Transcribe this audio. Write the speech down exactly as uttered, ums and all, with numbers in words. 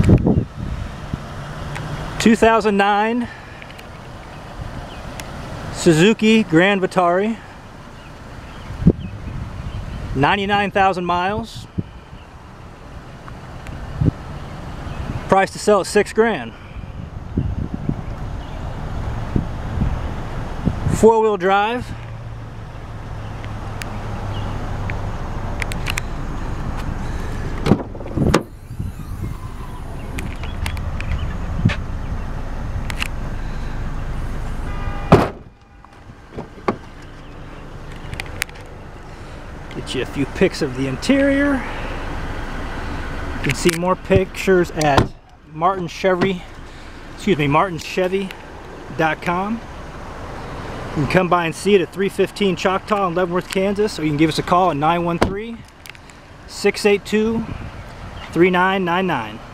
two thousand nine Suzuki Grand Vitara, ninety-nine thousand miles. Price to sell at six grand. Four-wheel drive. Get you a few pics of the interior. You can see more pictures at Martin Chevy, excuse me, martin chevy dot com. You can come by and see it at three fifteen Choctaw in Leavenworth, Kansas, or you can give us a call at nine one three, six eight two, three nine nine nine.